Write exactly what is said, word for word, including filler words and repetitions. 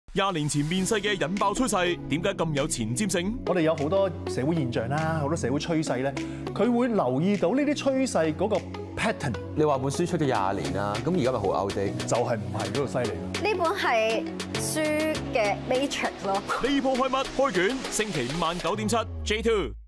廿年前面世嘅引爆趨勢，點解咁有前瞻性？ 我哋有好多社會現象啦，好多社會趨勢咧，佢會留意到呢啲趨勢嗰個 pattern。 你話本書出咗廿年啦，咁而家咪好 outdate？ 就係唔係嗰度犀利？ 呢本係書嘅 Matrix 咯。 呢鋪開乜開卷？星期五晚九點七 J two。